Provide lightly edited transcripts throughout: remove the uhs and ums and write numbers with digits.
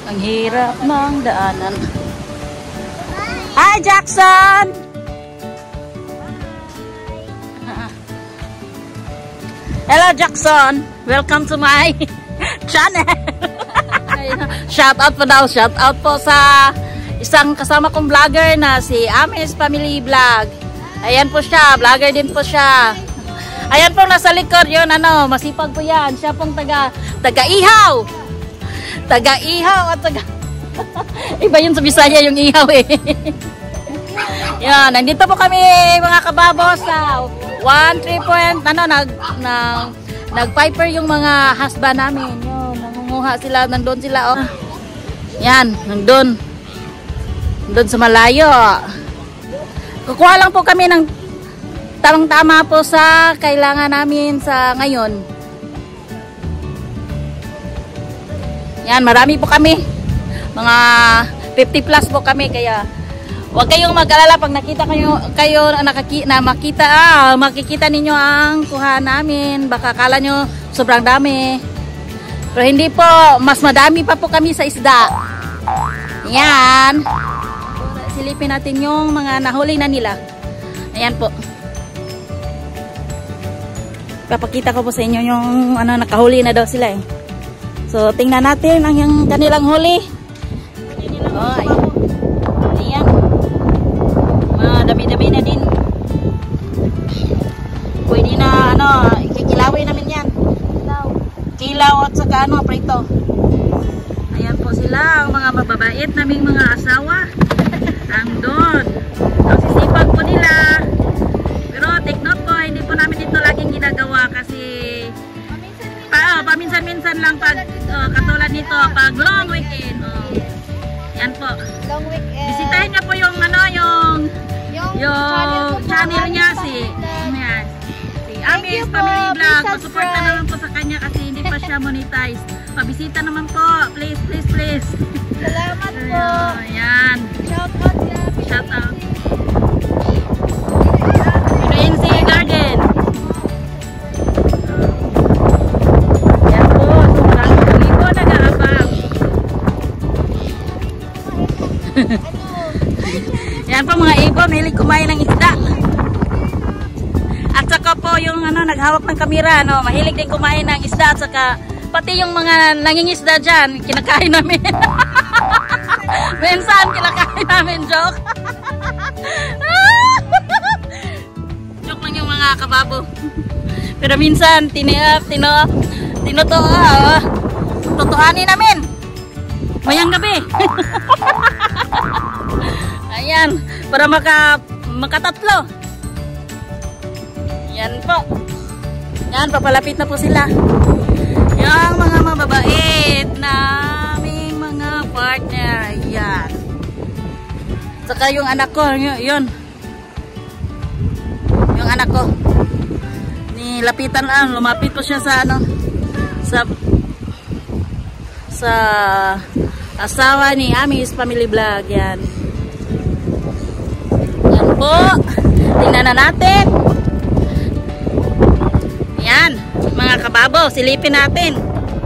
Ang hirap ng daanan. Hi, Jackson! Hello, Jackson! Welcome to my channel! Shout out po daw. Shout out po sa isang kasama kong vlogger na si Amis Family Vlog. Ayan po siya. Vlogger din po siya. Ayan pong nasa likod yun. Ano, masipag po yan. Siya pong taga-ihaw. Taga-ihaw at iba yun sa Bisaya yung ihaw eh. Yan. Nandito po kami mga kababos sa 1-3 point. Ano, nag-piper yung mga husband namin. Yun. Nangunguha sila. Nandun sila. Oh. Yan. Nandun. Nandun sa malayo. Kukuha lang po kami ng tamang-tama po sa kailangan namin sa ngayon. Yan, marami po kami. Mga 50 plus po kami. Kaya huwag kayong mag-alala pag nakita kayo makikita ninyo ang kuha namin. Baka akala nyo sobrang dami. Pero hindi po. Mas madami pa po kami sa isda. Yan. Silipin natin yung mga nahuli na nila. Ayan po. Papakita ko po sa inyo yung ano, nakahuli na daw sila eh. So tingnan natin ang yung kanilang huli. Ay. Ayan. Madami-dami na din. Pwede na ano, ikikilawin namin yan. Kilaw at saka ano, prito. Ayan po sila, ang mga mababait naming mga asawa. Andun. Ang sisipag po nila. Pero take note po, hindi po namin ito laging ginagawa kasi paminsan-minsan lang pag katulad nito pag long weekend. Yan po. Long weekend. Bisitahin niya po yung ano, yung channel niya si Amis Family Vlog. Pasuporta naman po sa kanya kasi hindi pa siya monetize. Pabisita naman po. Please, please, please. Salamat po. Ayan. Shout out yan. Shout out. PNC Garden. Yan po. Sobrang libo nag-aabang. Yan po mga ibon. Mahilig kumain ng isda. At saka po yung ano, naghawak ng kamera. No? Mahilig din kumain ng isda. At saka pati yung mga nangingisda dyan. Kinakain namin. Minsan kinakain namin, joke. Joke lang yung mga kababo. Pero minsan totohanin namin. Mayang gabi. Ayan, para makatatlo. Yan po. Yan, papalapit na po sila. Yung mga mababait naming mga partner. Yan. Saka yung anak ko, yun. Yung anak ko. Nilapitan lang, lumapit po siya sa ano, sa asawa ni Amis Family Vlog. Yan. Yan po. Tingnan na natin. Yan, mga kababo, silipin natin.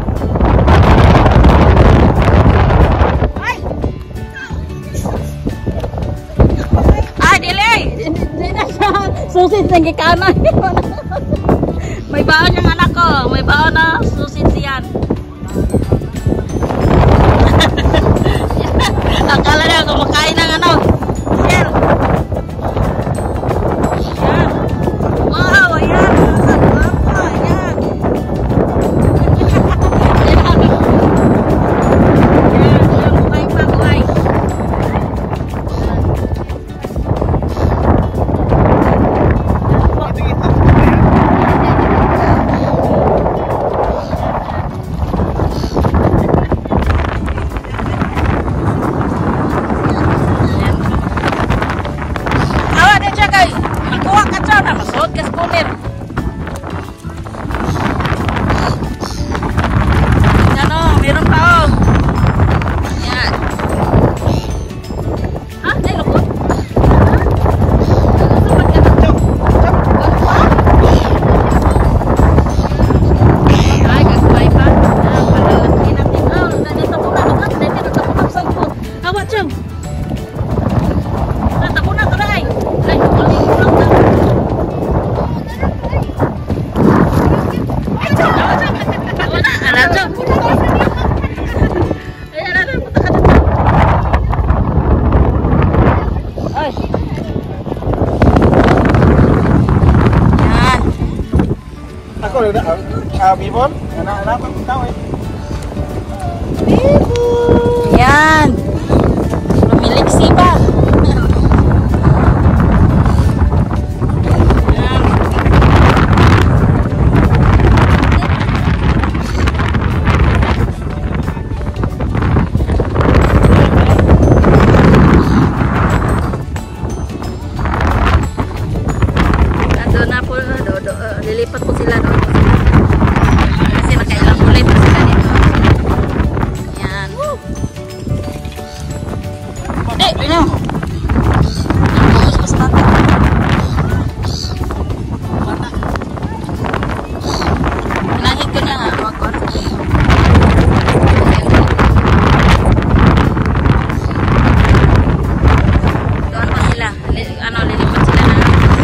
Susit ng gikanan. May baon yung anak ko. May baon na susit siyan. Akala niya kumakain ng ano. Shell. Ayan. Wow, ayan. Ayan. Ayan, buhay pa, buhay. Ako na Bibon, anak ko tao eh. Yan. Lumiliksi pa. Lilipat po sila doon. Kasi nakailang ulit po sila dito. Yan. Ano? Fokus pa sa bata. Pinahit ko niya nga. Wag-wag. Doon pa sila. Lilipat sila na.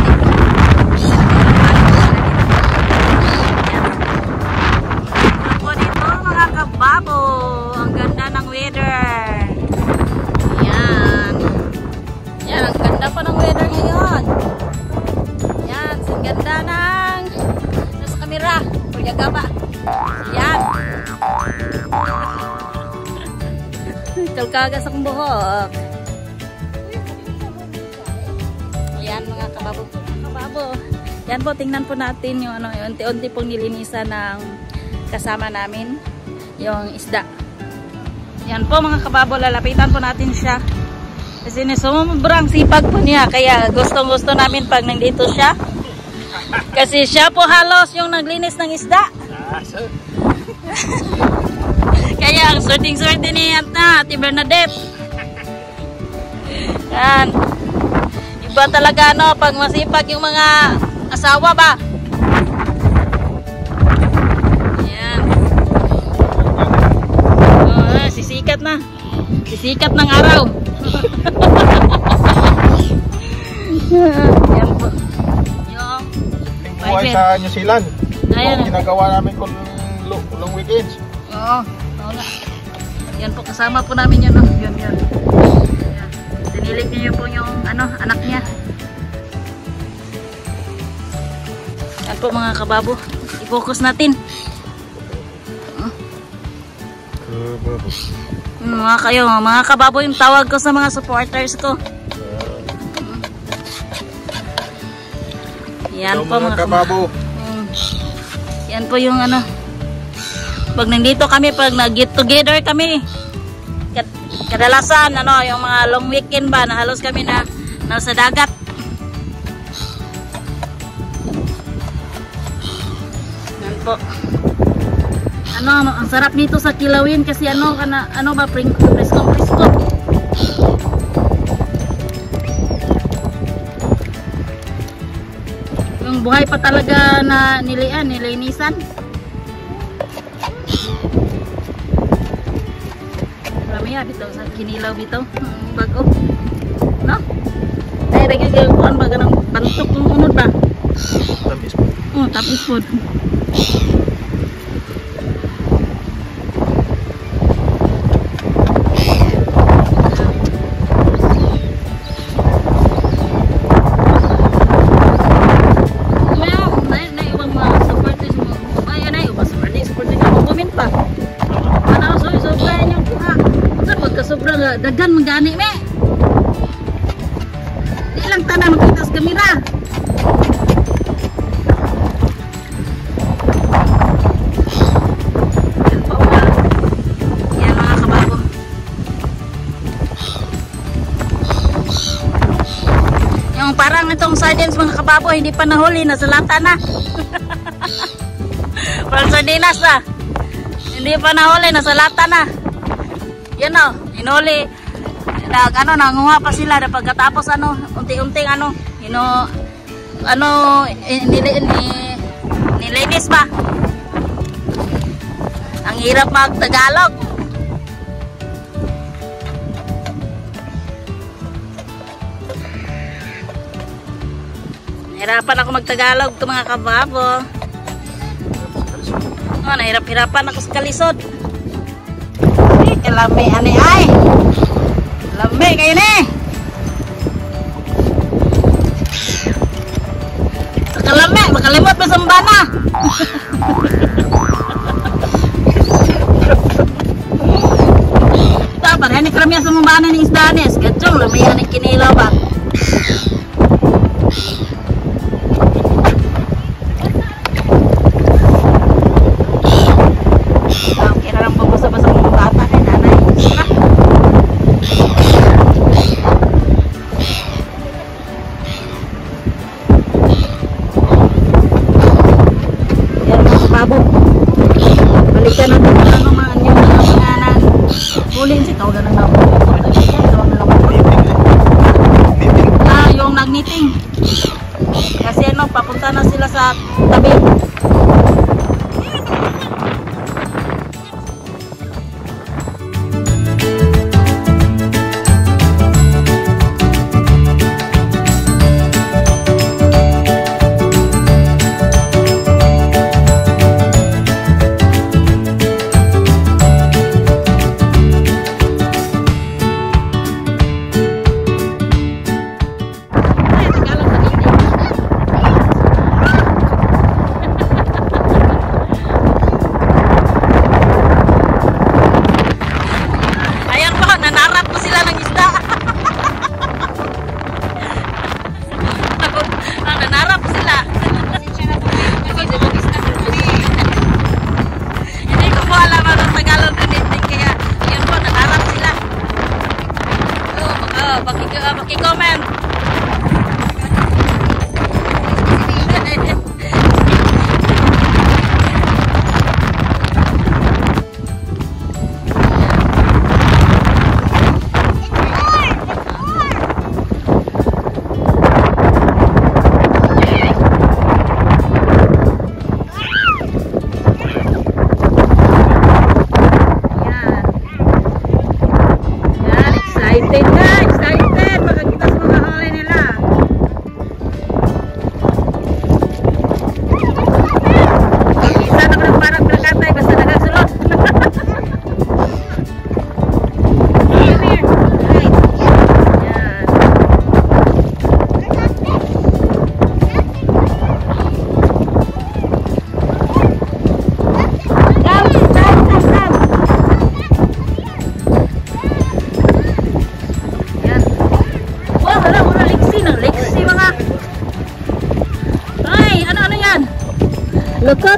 Babo, ang ganda ng weather. Yan. Yan, ang ganda pa ng weather ngayon. Yan, ang ganda ng nasa kamera. Pagyaga ba? Yan. Kalkaga sa kong buhok. Yan mga kababo. Kababo. Yan po, tingnan po natin yung unti-unti pong nilinisan ng kasama namin. Yung isda. Yan po mga kababo, lalapitan po natin siya. Kasi sobrang sipag po niya. Kaya gustong-gusto namin pag nandito siya. Kasi siya po halos yung naglinis ng isda. Kaya ang sorting-sorting niya na Ate Bernadette. Yan. Iba talaga pag masipag yung mga asawa ba. Sisikat na. Sisikat ng araw. Yan po. Yung buhay sa New Zealand. Ayan. Yung ginagawa namin kung long weekends. Oo. Oo nga. Yan po, kasama po namin yun. No? Yun. Yan. Sinilig niyo po yung anak niya. Yan po mga kababo. I-focus natin. Mga kababo yung tawag ko sa mga supporters ko. Yan po mga kababo. Yan po yung pag nandito kami, pag nag-get together kami, kadalasan yung mga long weekend ba na halos kami na nasa dagat. Yan po. Ang sarap nito sa kilawin kasi ba presko. Yung buhay pa talaga na nilinisan. Marami bitaw sa kinilaw bitaw. Bago. No? Ay dagay kuan baga ng bantok ng unod ba? Tamis po. Oh, tamis po. Dagan magani me. Di lang tanan makita sa kamera. Yan mga kababo. Yung parang itong sardines mga kababo hindi pa nahuli, nasa lata na. Parang sardinas na. Hindi pa nahuli, nasa lata na. Yan hinuli. Nanguha pa sila na pagkatapos unti-unting nilinis ba? Ang hirap mag-Tagalog. Nahirapan ako mag-Tagalog to mga kababo. Nahirap-hirapan ako sa kalisod. Lami ay. Lami kayo ni. Kalami, makalimot pa sa mbana. Dapat ini kramya sa mumbanan ng isdanes. Gajong lumayan ng kinilaw ba? Kira lang pabasa-basa ng bata kay nanay. Yan mga babo. Balikan natin ano mga anyanan. Hulin si tawag na lang. Yung nag-meeting. Kasi ano, papunta na sila sa tabi. Paki-comment. Excited na, excited. Makakita sa mga huli nila. Isa na ko parang plakatay basta nagasulot. Lekot.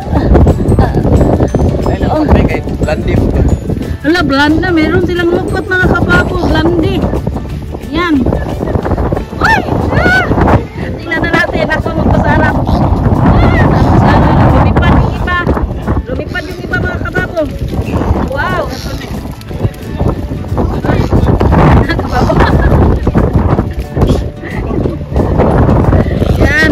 Blandi po. Ala, blanda. Meron silang lukot mga kapapo. Blandi. Yan. Uy! Ah! Tingnan na natin. Ako magpasarap. Lumipad yung iba. Lumipad yung iba mga kapapo. Wow! Kapapo. Yan.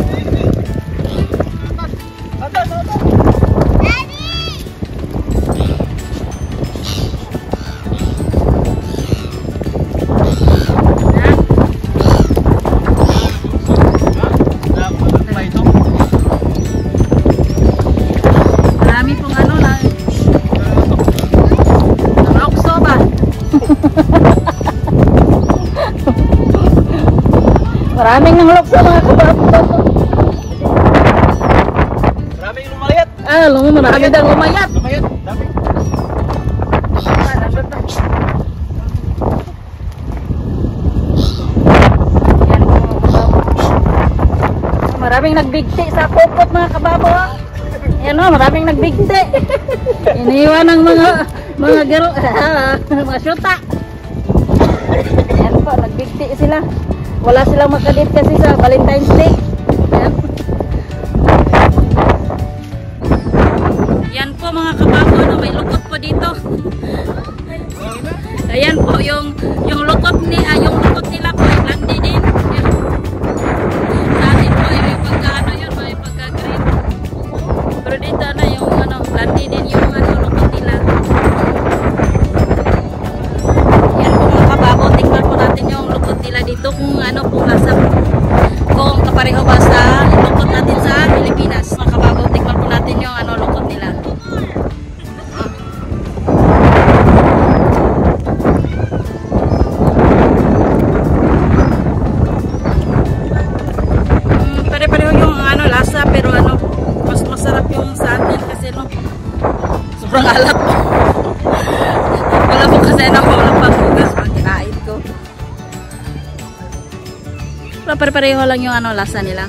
Maraming nanglok sa mga kabapo. Maraming lumayat. Marami daw lumayat. Lumayat, dami. Maraming nagbigti sa popot mga kababo. Yan o, maraming nagbigti. Iniwan ng mga garo, mga syuta. Yan po, nagbigti sila. Wala silang makadit kasi sa Valentine's Day. Yan. Yan po mga kababo, no, may lukot po dito. Ayan po yung lukot nila po, landi din. Yan. Sa atin po ay may pagka yun, may pagka green. Pero dito na yung landi din yung lukot nila. Yan po mga kababo, tingnan po natin yung lukot nila dito kung kung nasa kung kapareho ba sa lukot natin sa Pilipinas. Mga kababo, tingnan po natin yung lukot nila. Pare-pareho yung lasa pero mas masarap kasi no. Sobrang alat po. Wala po kasi na po. Wala pang hugas pag kinain ko. Pero pare-pareho lang yung ano, lasa nila.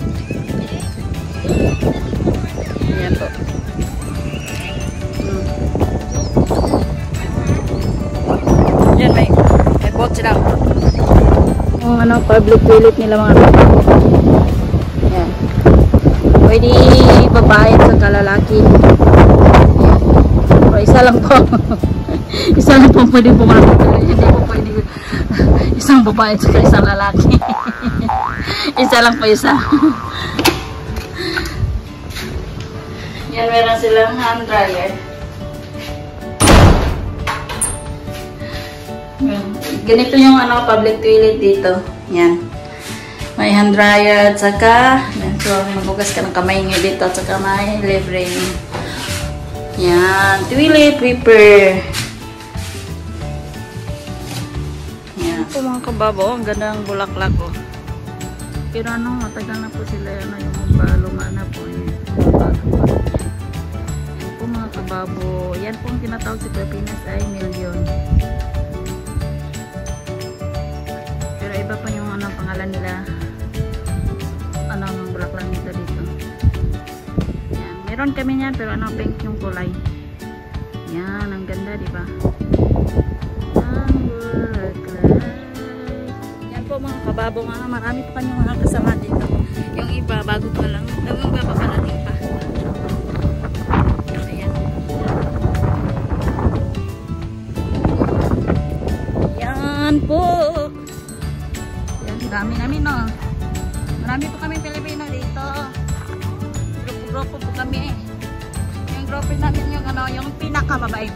Ayan po. Yan, may bot sila. Yung ano, public toilet nila mga kapatid. Yan. Pwede babae at saka lalaki. Yan. Pero isa lang po. Isa lang po pwede pumasok. Hindi po pwede. Isang babae at saka isang lalaki. Isa lang po isa. Yan, meron silang hand dryer. Ganito yung ano, public toilet dito. Yan. May hand dryer at saka so maghugas ka ng kamay nyo dito at saka may libre. Yan. Toilet paper. Yan. Ito mga kababo, ang ganda ng bulaklak ko. Pero ano, matagal na po sila ano, yung luma na po. Yan po mga kababo. Yan po ang tinatawag sa Pilipinas ay milyon. Iba pa yung ano, pangalan nila, ano, bulaklak nito dito. Yan. Meron kami yan, pero ano, pink yung kulay. Yan, ang ganda, di ba? Ang bulaklak. Yan po mga kababo, marami pa kanyang mga kasama dito. Yung iba, bago pa lang. Yung iba pa palating pa. Ayan. Yan po. Dami namin, no? Marami po kami Pilipino dito. Grupo-grupo po kami. Yung grupo namin yung ano, yung pinakamabait.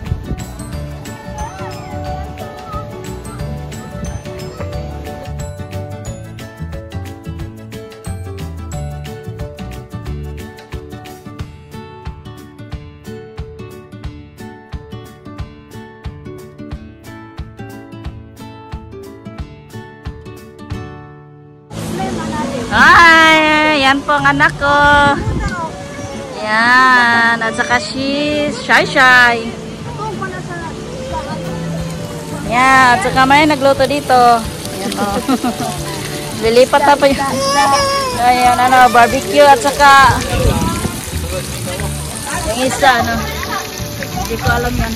Hi! Yan po ang anak ko. Yan. At saka si Shy. Yan. At saka may nagluto dito. Yan o. Lilipat na po yun. Ayan, ano, barbecue at saka yung isa, ano. Hindi ko alam yan.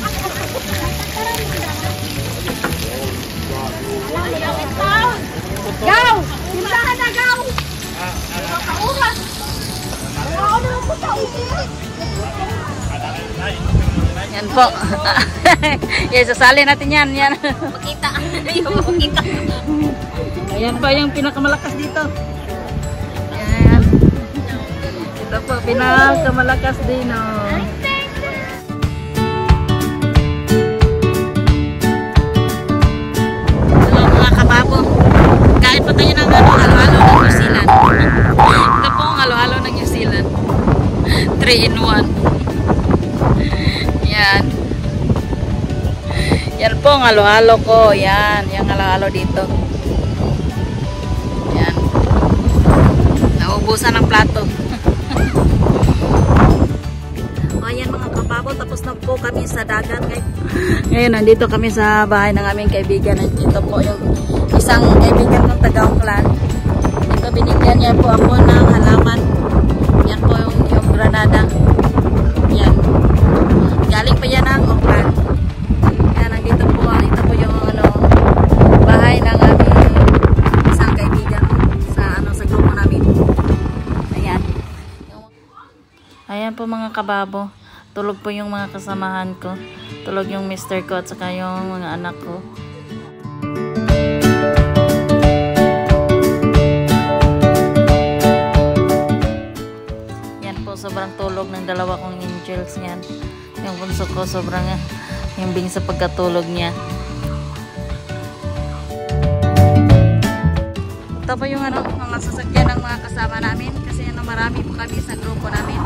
Go! Simbahan na, go! Kauras! Ako naman po sa ulit! Yan po. Yes, sasali natin yan. Yan. Makita. Makita. Ayan pa yung pinakamalakas dito. Ayan. Ito po, pinakamalakas din. Oh. Kain pa tayo ng halo-halo ng New Zealand. Ito po ang halo-halo ng New Zealand. 3 in 1. Yan. Yan po ang halo-halo ko. Yan. Yung halo-halo dito. Yan. Naubusan ng plato. O yan mga kababo. Tapos na po kami sa dagat. Ngayon nandito kami sa bahay ng aming kaibigan. Ito po yung isang kaibigan kong taga-Ongklan. Ito binigyan niya po ako ng halaman. Yan po yung granada. Yan. Galing pa yan ng Ongklan. Yan, nandito po. Ito po yung ano, bahay ng aming isang kaibigan sa grupo namin. Ayan. Ayan po mga kababo. Tulog po yung mga kasamahan ko. Tulog yung mister ko at saka yung mga anak ko. Sobrang tulog ng dalawa kong angels niyan. Yung bunso ko sobrang himbing sa pagkatulog niya. Ito pa yung ano, mga sasakyan ng mga kasama namin kasi ano, marami po kami sa grupo namin.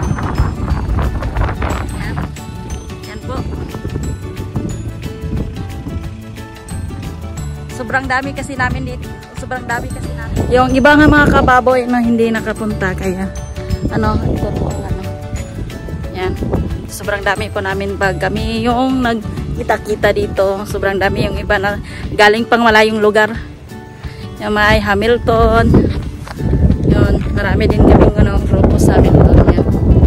Yan. Yan po. Sobrang dami kasi namin dito. Sobrang dami kasi namin. Yung iba nga mga kababoy na hindi nakapunta kaya ano, ito po ano. Yan. Sobrang dami po namin pag kami yung nagkita-kita dito. Sobrang dami yung iba na galing pang malayong lugar. Yung may Hamilton. Yun, marami din kaming grupo sa Hamilton. Yan.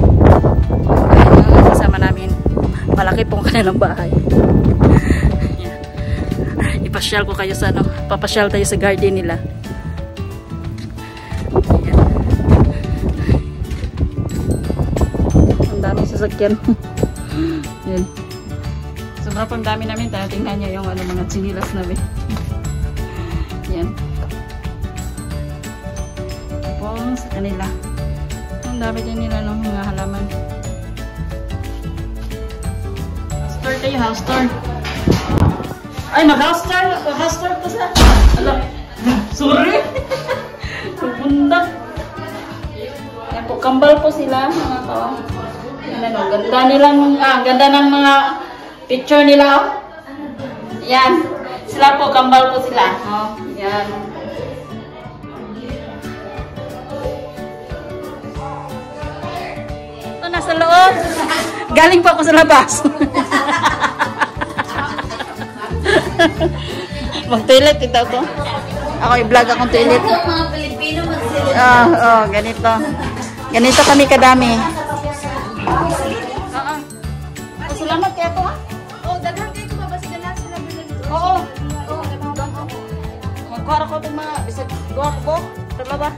Ayun, kasama namin. Malaki pong kanilang bahay. Yan. Ipasyal ko kayo sa papasyal tayo sa garden nila. Yan. Ang daming sasakyan. Yan. Sobrang pang dami namin. Tingnan nyo yung mga sinilas namin. Yan. Tapos sa kanila. Ang dami din nila ng mga halaman. Store kayo, house store. Ay, mag-house store. Mag-house store po sa... Ala, sorry. Pupunta. Yan po, kambal po sila. Mga to. Yan, ganda nilang, ganda ng mga picture nila. Oh. Yan. Sila po, kambal po sila. Oh, yan. Ito, nasa loob. Galing po ako sa labas. Mag-toilet ito to. Ako i-vlog akong toilet. Mga Pilipino magsilip. Ganito. Ganito kami kadami. Salamat kaya ko ha. Daghan kayo ko babasigalan sila bilhin. Oo. Magkuha ko itong mga bisag gawa ko. Tama ba?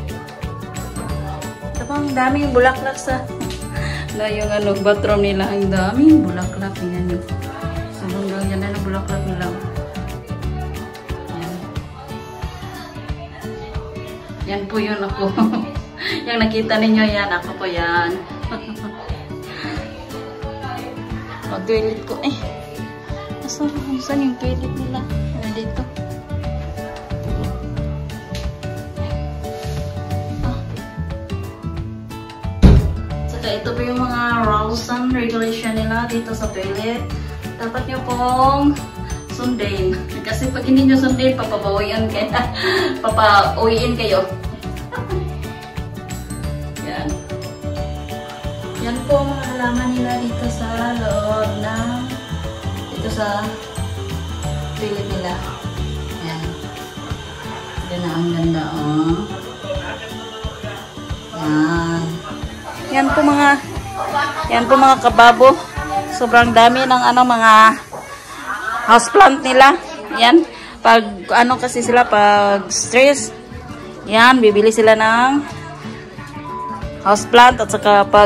Ito pang daming bulaklak sa yung bathroom nila. Ang daming bulaklak. Tingnan nyo. Sobrang ganda ng bulaklak nila. Yan po yun ako. Yung nakita ninyo yan. Ako po yan. Toilet ko eh. Saan yung toilet nila? Dito. Saka ito po yung mga rules and regulation nila dito sa toilet. Dapat nyo pong sundain. Kasi pag hindi nyo sundain, papauwiin kayo. Yan. Yan po ang mga halaman nila dito sa loob na dito sa toilet nila. Yan. Yan ang ganda, oh. Yan po mga kababo. Sobrang dami ng mga houseplant nila. Yan. Pag kasi sila pag stress, yan bibili sila ng houseplant at saka pag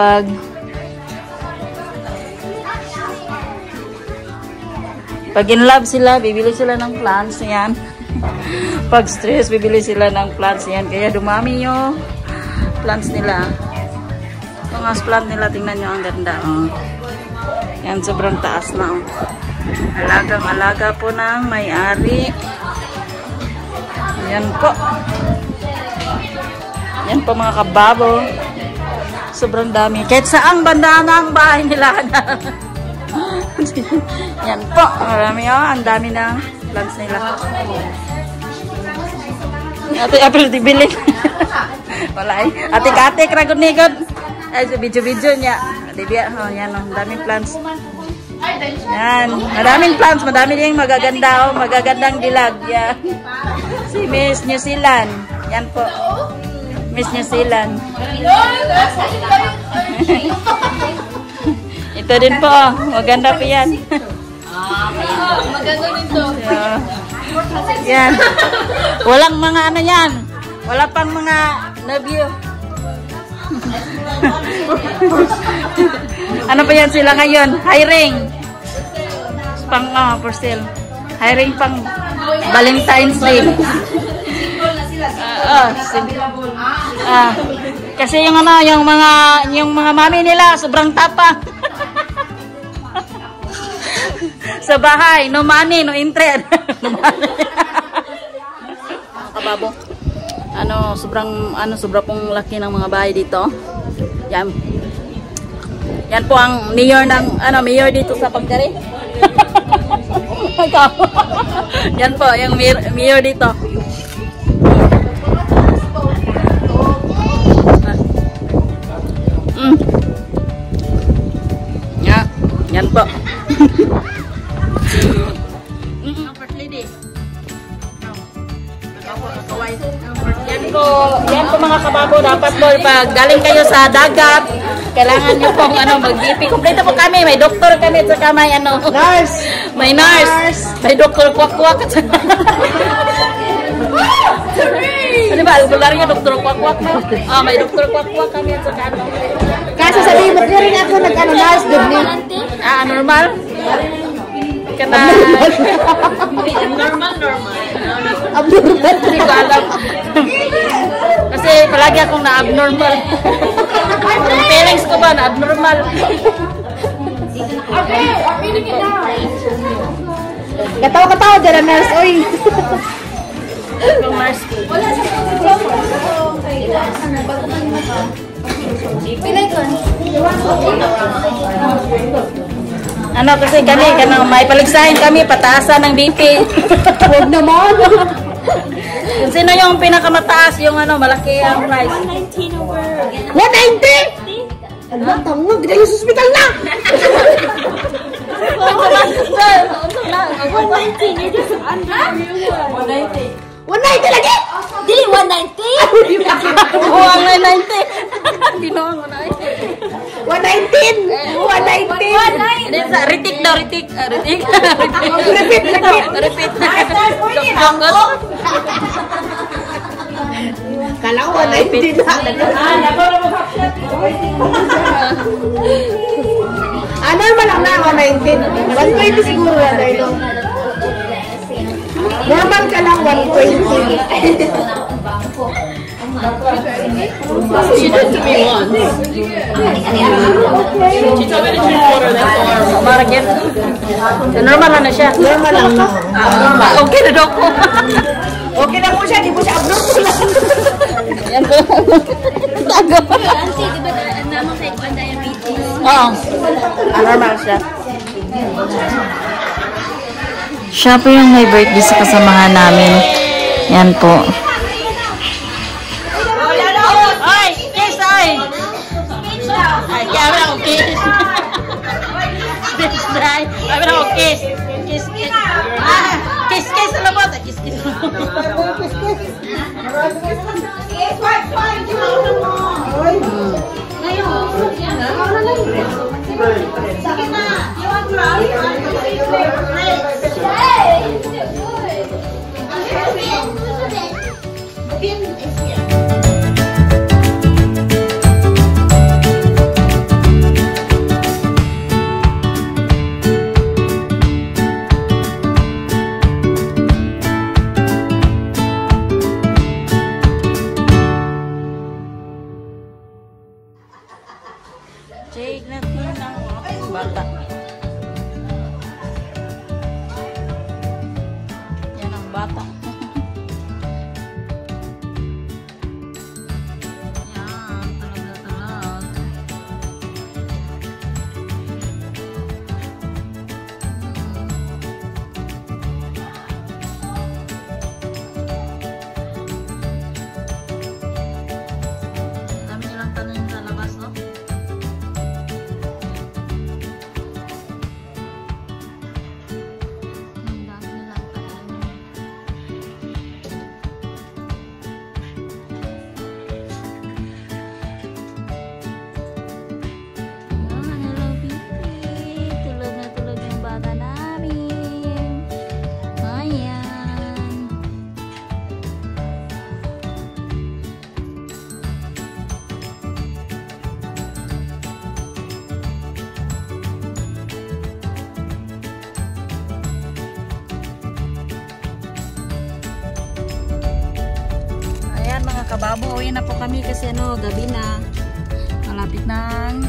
in love sila, bibili sila ng plants. Yan. Pag stress, bibili sila ng plants. Yan. Kaya dumami yung plants nila. Yung houseplant nila, tingnan nyo, ang ganda. Oh. Yan, sobrang taas na. Oh. Alagang-alaga po ng may-ari. Yan po. Yan po mga kababo. Sobrang dami. Kahit saang banda na ang bahay nila. Yan po. Marami ang dami ng plants nila. Ate April tibiling. Wala eh. Atik-atik ragon-nigod. Ay, sa video-video niya. Yan o. Daming plants. Yan. Maraming plants. Madami din magaganda o. Magagandang dilag. Yan. Si Miss New Zealand. Yan po. Miss New Zealand. Ito din po. Maganda po yan. Maganda nito. Yan. Walang mga yan. Wala pang mga nabyo. Ano pa yan sila ngayon? Hiring. Pang, for sale. Hiring pang Valentine's Day. Kasi yung mga mami nila sobrang tapang. Sa bahay, no money, no interest. No money. Kababo. Sobrang pong laki ng mga bahay dito. Yan. Yan po ang mayor mayor dito sa Pagkari. Yan po, yung mayor dito. Yan po. First lady. Yan po mga kababo, dapat po pag galing kayo sa dagat, kailangan nyo pong mag-BP. Kompleto po kami, may doktor kami at saka may nurse. May nurse. May doktor kwak-kwak at saka ano ba, albularyo, doktor kwak-kwak na? May doktor kwak-kwak kami at saka Kasi sabihin mo rin ako nag-nurse doon ni. Normal? Normal. Hindi ko alam. Kasi palagi akong na-abnormal. Yung feelings ko ba na-abnormal? Katawa-katawa dyan ang nurse, oy. Yung nurse ko. Kasi kami, may paligsahin kami, pataasan ng BP. Huwag naman. Kung sino yung pinakamataas, yung malaki ang price. 190? Ano ba, tangog? Dahil sa hospital na! 190, you're just under. 190. 190 lagi? Dili, 190. Huwag 190. Binoon mo na 119! 119! Ritik daw, ritik. Ritik. Repeat. Kala ko 119 na. Normal lang na 119. 120 siguro na dahil. Normal ka lang 120. She did to me once. She told me to drink water, that's all. Maragyan. Normal na siya. Normal lang na. Okay na daw po. Okay na po siya, di po siya abnormal lang. Yan po. Tago. Auntie, di ba naman kayo ang diabetes? Oo. Normal siya. Siya po yung may birthday sa kasamahan namin. Yan po. Ay! Kiss! Ay! Ay, kaya ako kiss. Kaya ako kiss. Kiss! Kiss! Ano ba? Kiss! Sakit na! You want to Check natin ang bata. Yan ang bata. Yan, talag. Dami nilang tanong sa labas, no? Kababo, uwi na po kami kasi gabi na. Malapit ng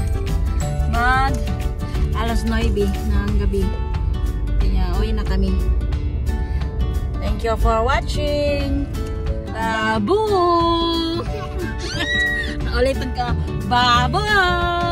alas 9 ng gabi. Kaya uwi na kami. Thank you for watching. Babu! Naulitan ka. Babu!